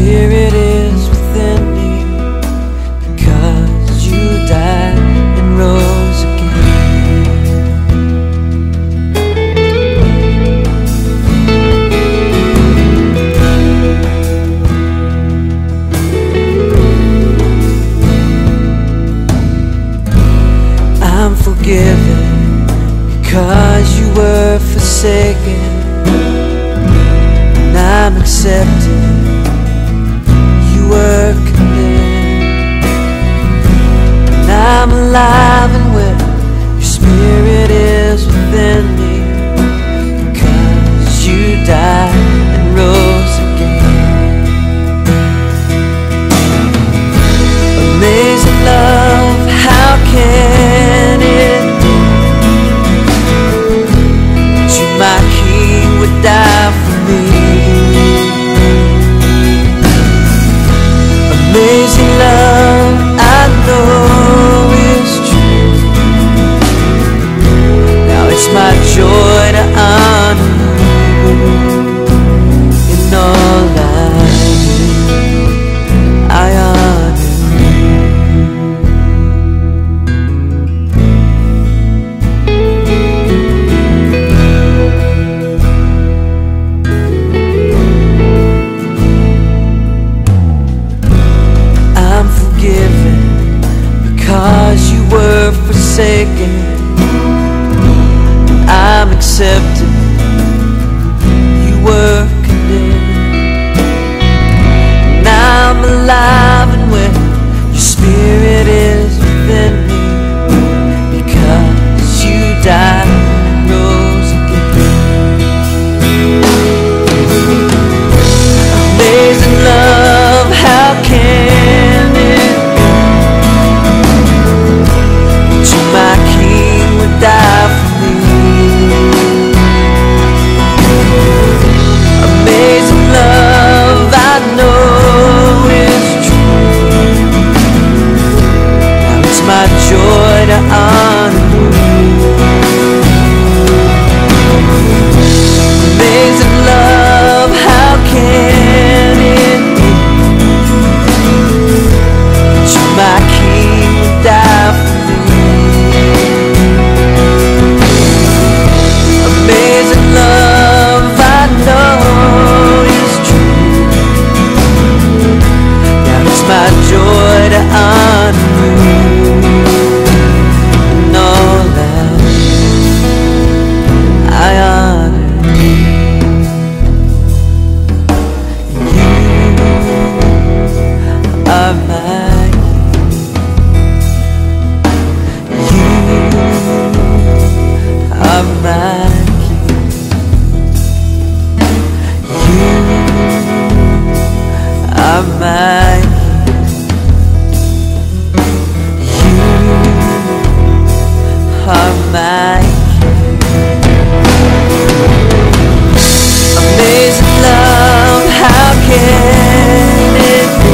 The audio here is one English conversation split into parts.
Spirit is within me, because you died and rose again. I'm forgiven because you were forsaken, and I'm accepted. You were condemned, and I'm alive and well. Your Spirit is within me, because you died and rose again. Amazing love, how can it be that you, my King, would die for me? Amazing love, I know is true. Now it's my joy to honor you in all I do. I honor because you were forsaken. I'm accepted. You were condemned, and I'm alive and well. Your Spirit is within me, because you died and rose again. Amazing love, how can it my King would die for me? Amazing love, I know is true. Now it's my joy to honor you. Amazing love, how can it be that you, my King, would die for me? Amazing love, I know is true. Now it's my joy to honor you in all that I honor you. You are my King. You are my my you are my amazing love, how can it be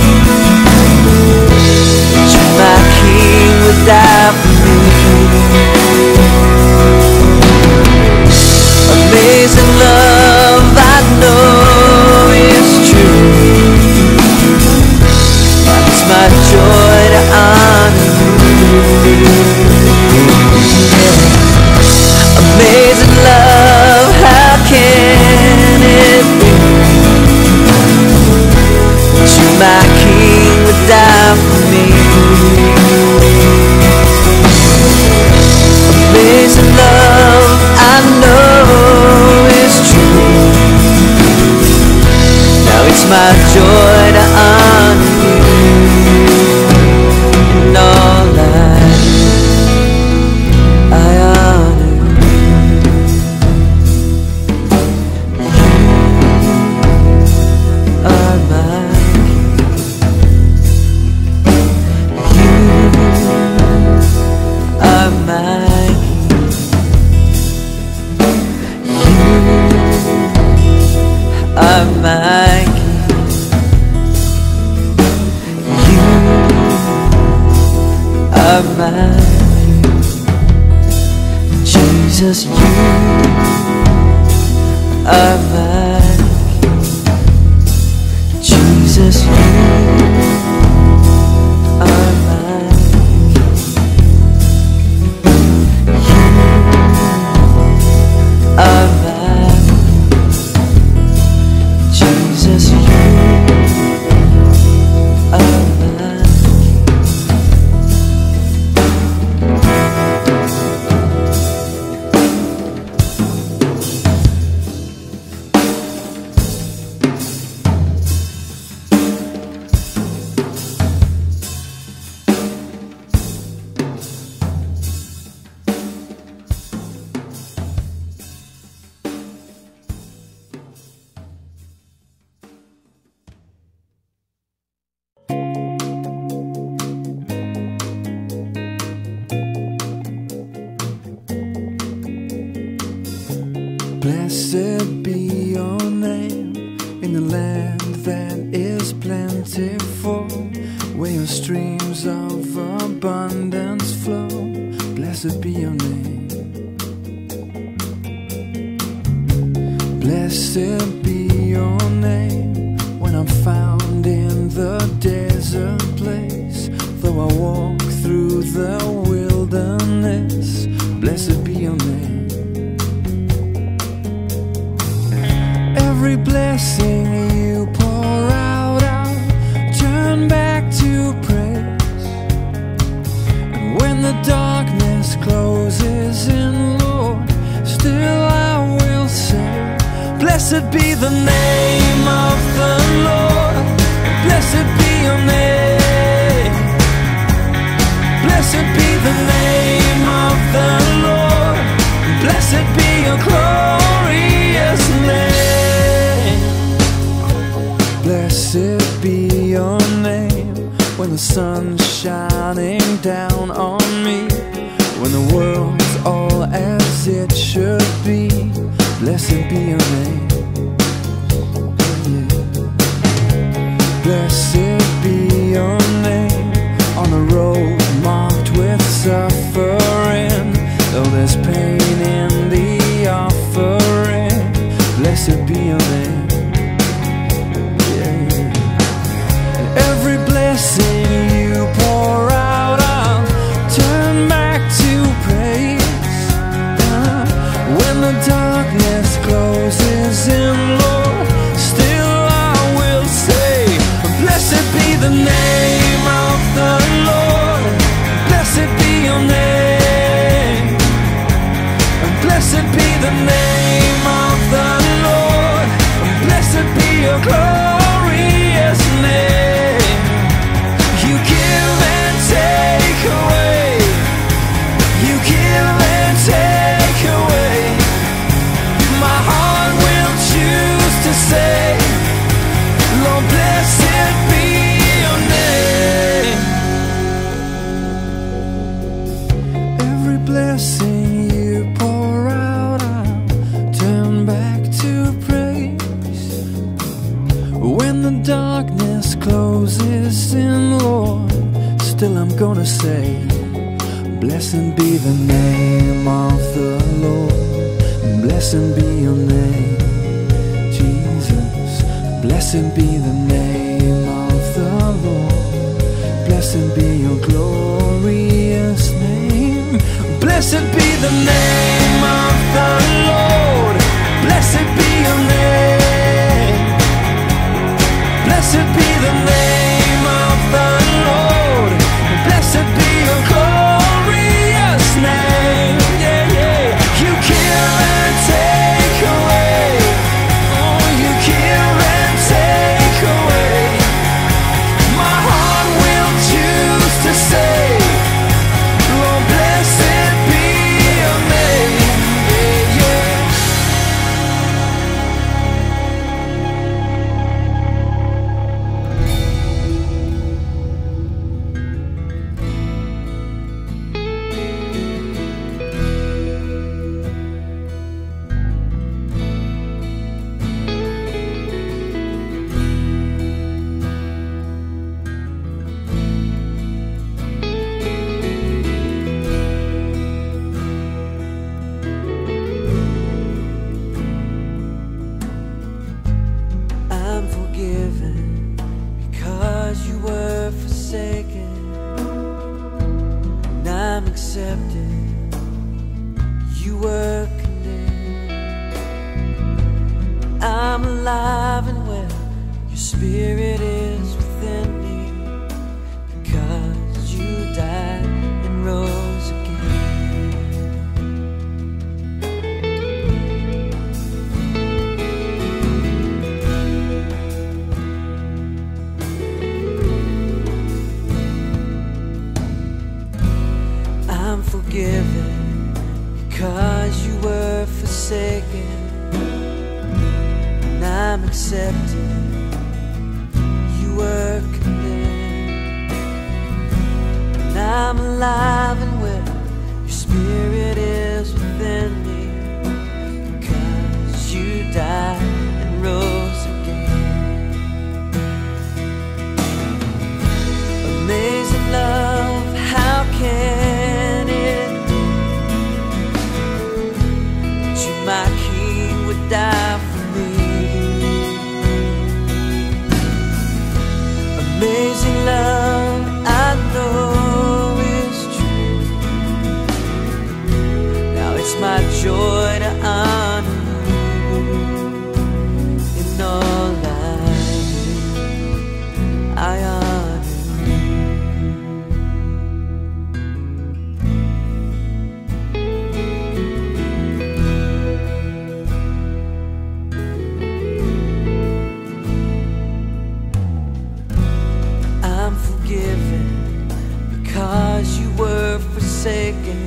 that you, my King, would die for me? Amazing love, I know is true. It's my joy to honor you. Amazing love, how can it be that you, my King, would die for me? Amazing love, I know is true. Now it's my joy to honor you in all that I honor you. You are my King. You are my King. You are my Jesus, you are my King. Jesus. that is plentiful, where your streams of abundance flow. Blessed be your name. Blessed be your name when I'm found in the desert place. Though I walk through the wilderness, blessed be your name. Every blessing you pour out, I'll turn back to praise. And when the darkness closes in, Lord, still I will say, blessed be the name of the Lord. Blessed be your name. Blessed be the name of the Lord. Blessed be your glorious name. Blessed be your name when the sun's shining down on me, when the world's all as it should be. Blessed be your name. Blessed be your name on the road marked with suffering. Though there's pain in the offering, blessed be your name. And every blessing you pour out, I'll turn back to praise. When the darkness closes in, Lord, still I will say, blessed be the name of the Lord. Blessed be your name. Blessed be the name of the Lord. Blessed be your glorious name. You give and take away. You give and take away. My heart will choose to say, Lord, blessed be your name. Every blessing you pour out, I'll turn back to praise. When the darkness closes in, Lord, still I'm gonna say, blessed be the name of the Lord. Blessed be your name, Jesus. Blessed be the name of the Lord. Blessed be your glorious name. Blessed be the name of the Lord. Blessed be your name. Blessed be the name of the Lord. Blessed be your glorious name. Yeah, yeah. You give and take away. Oh, you give and take away. My heart will choose to say, Lord, blessed be your name. Yeah, yeah. I'm forgiven because you were forsaken, and I'm accepted. You were condemned. I'm alive and well. Your spirit is within me because you died and rose again. I'm forgiven because you were forsaken, and I'm accepted. You were condemned, and I'm alive and well. Your spirit is within me because you died and rose again. Amazing love I know is true. Now it's my joy to honor you in all I honor you. I'm forgiven because you were forsaken.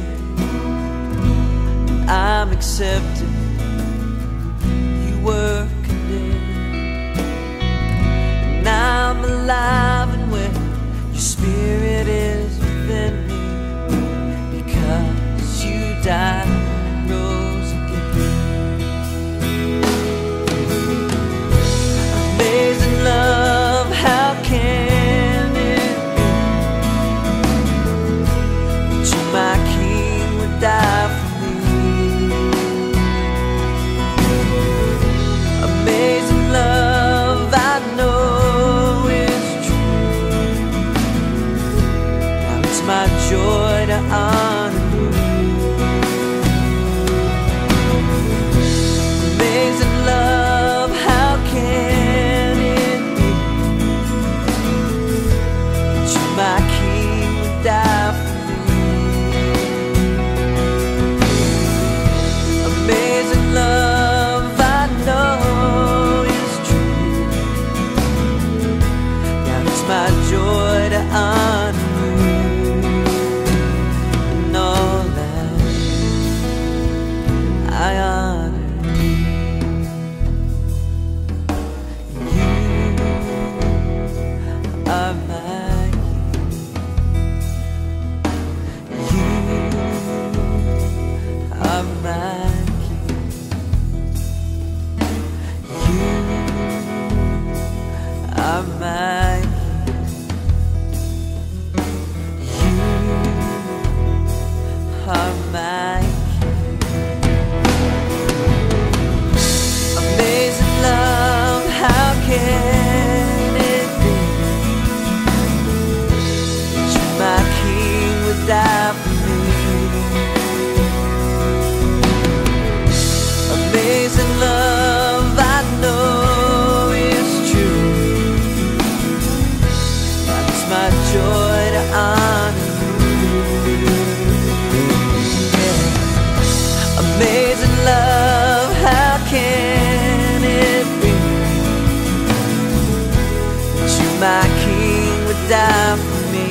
I'm accepted, you were condemned. And I'm alive and well, your spirit is within me, because you died and rose again. Amazing love, how can it be that you, my King, would die for me? Amazing love, I know is true. Now it's my joy to honor you. Amazing love, how can it be that you, my King, would die for me? Amazing love, I know is true. Now it's my joy to honor you in all that I honor you. You are my King. You are my King. You are my King. You are my King. Amazing love, how can it be that you, my King, would die for me? Amazing love, I know is true. Now it's my joy to honor you. Yeah. Amazing love, how can it be that you, my King, would die for me?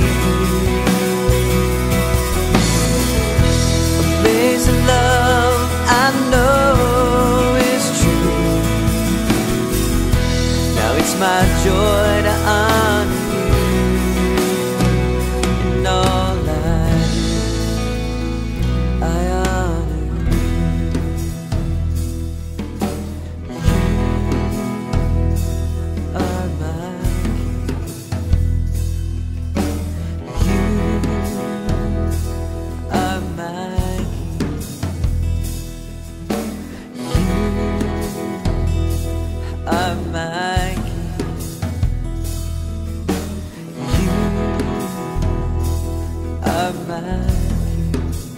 Amazing love, I know is true. Now it's my joy to honor you in all I honor you. You are my King. You are my King. You are my King. You are my King.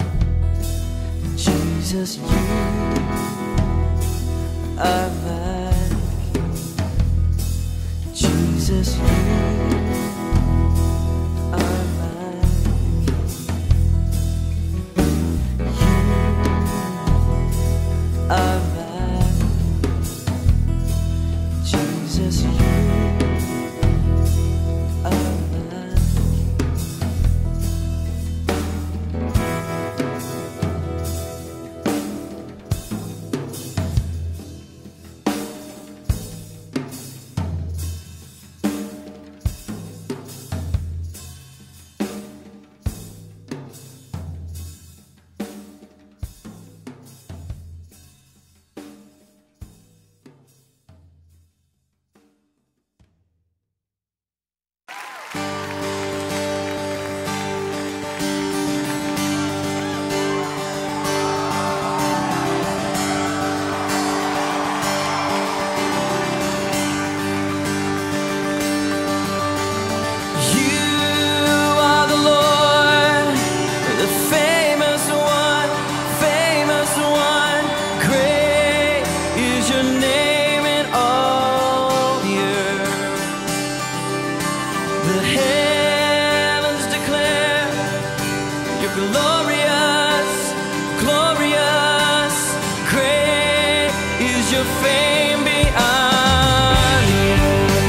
Jesus, you are my King. Jesus, you are my King. You are my King. Jesus, you are my King. The heavens declare you're glorious, glorious. Great is your fame beyond the earth.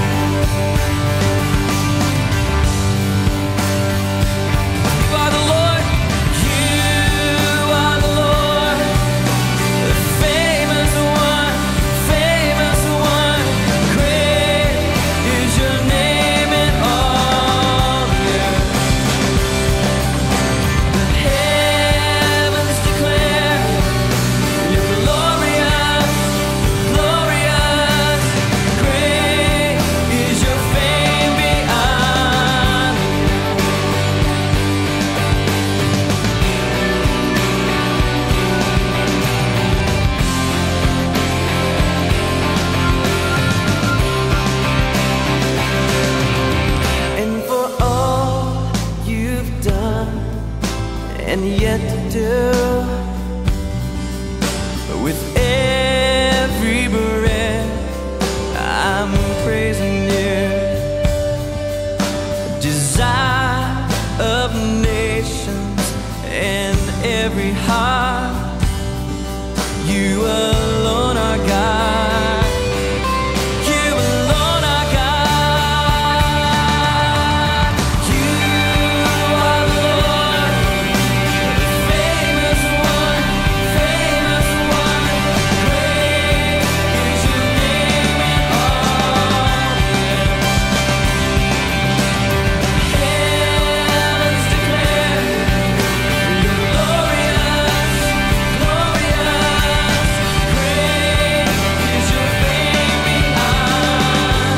You are the Lord, you are the Lord, the famous one, famous one. Great is your name in all the earth. The heavens declare you're glorious, glorious. Great is your fame beyond the and for all you've done and yet to do, with every breath I'm praising you. Desire of nations and every heart, you alone are God. You alone are God. You are the Lord, famous one, famous one. Great is your name in all the earth. Heavens declare you're glorious, glorious. Great is your fame beyond.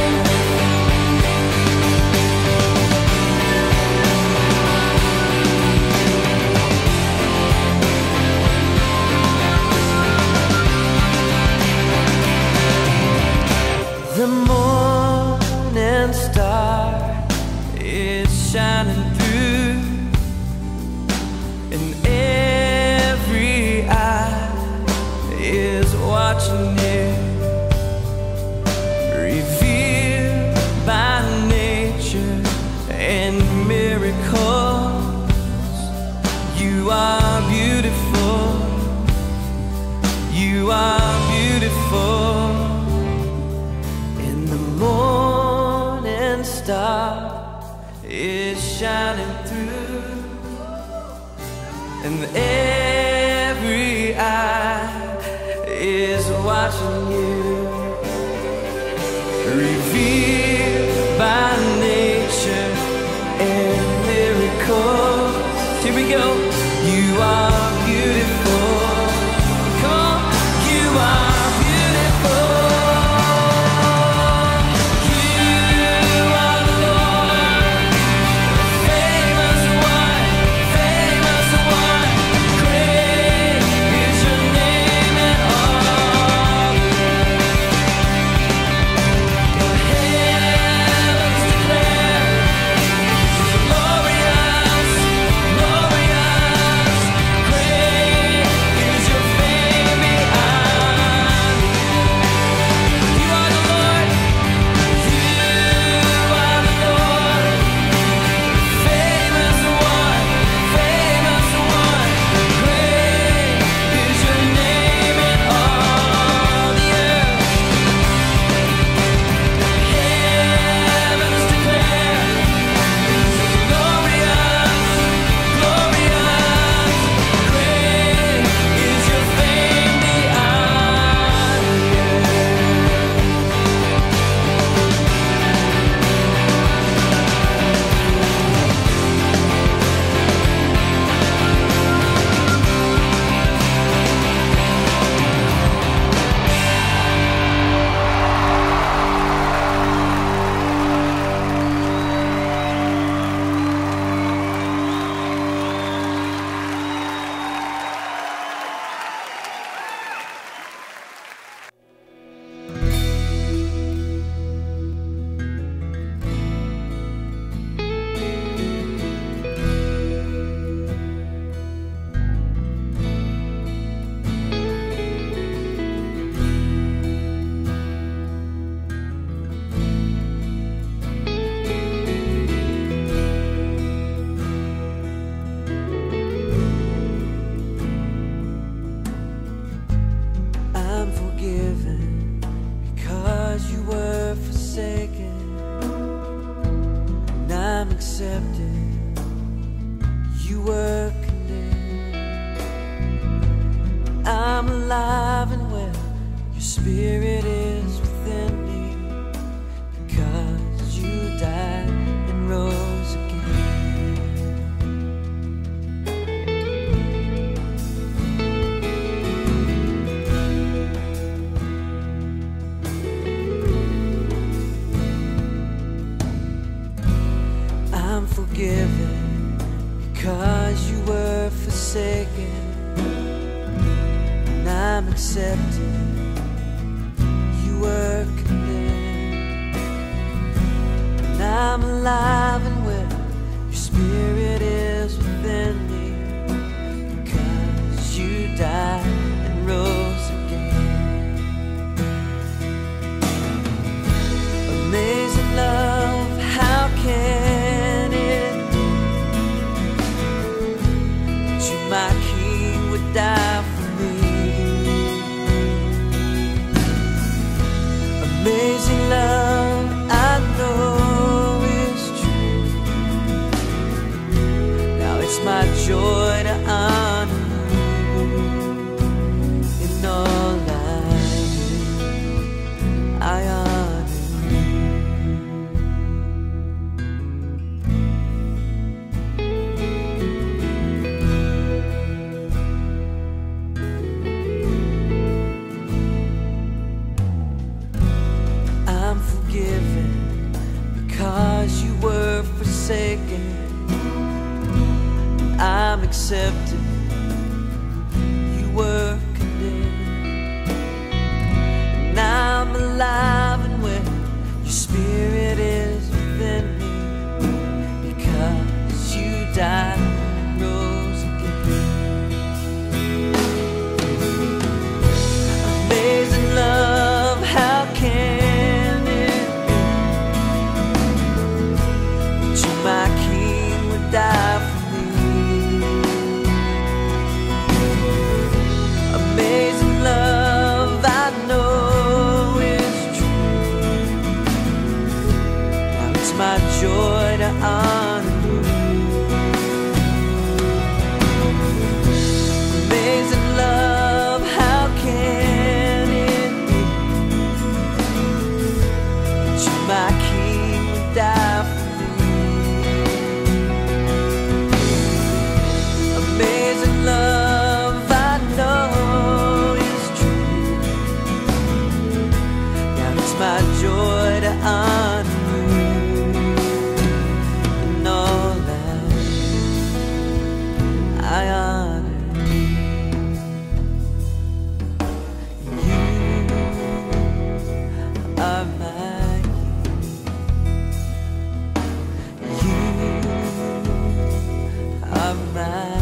The morning star is shining through, and every eye is watching you. Revealed by nature and miracles, you are beautiful. You are beautiful. And the morning star is shining through, and every eye is watching you. Revealed by nature and miracles. Here we go. You are beautiful. Come on. You are beautiful. You are the Lord, famous one, famous one. Great is your name in all the earth. accepted, you were condemned. I'm alive and well, your spirit is within me, because you died and rose again. I'm forgiven because you were forsaken, and I'm accepted, you were condemned. And I'm alive and well, your spirit is within me, because you died and rose again. Amazing love, how can it be that you, my King, would die for me? Amazing love, I know is true. Now it's my joy to honor you in all I do. I honor you. I'm forgiven because you were forsaken. I'm accepted, you were condemned. And I'm alive and well, your spirit is within me, because you died and rose again. Amazing love, how can it be that you, my King, would die for me? Amazing love, I know is true. Now it's my joy to honor you. Amazing love, how can it be that you, my King, would die for me? Amazing love, I know is true. Now it's my joy to honor you in all that I honor you. You are my King. You are my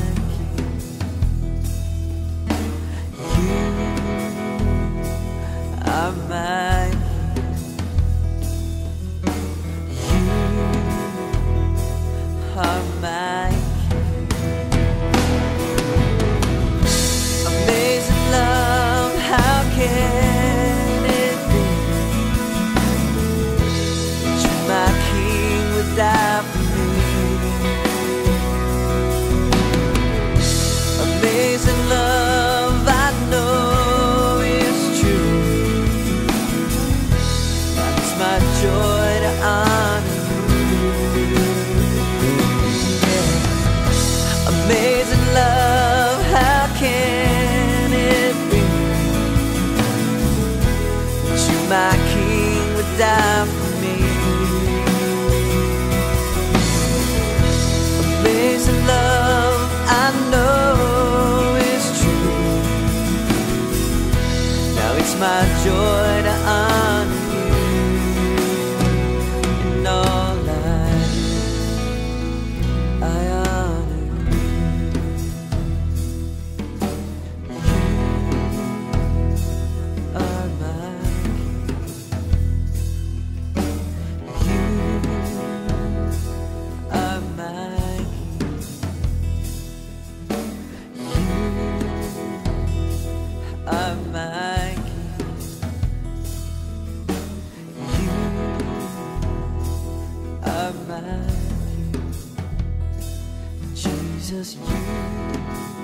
are my King. You are my King. Amazing love, how can it be that you, my King, would die for me? Amazing love, I know is true. It's my joy to honor you. Yeah. Amazing love, how can it be that you, my King, would die for me? Amazing love, I know is true. Now it's my joy to honor you in all I honor you. You are my King. You are my King. You are my King. just you.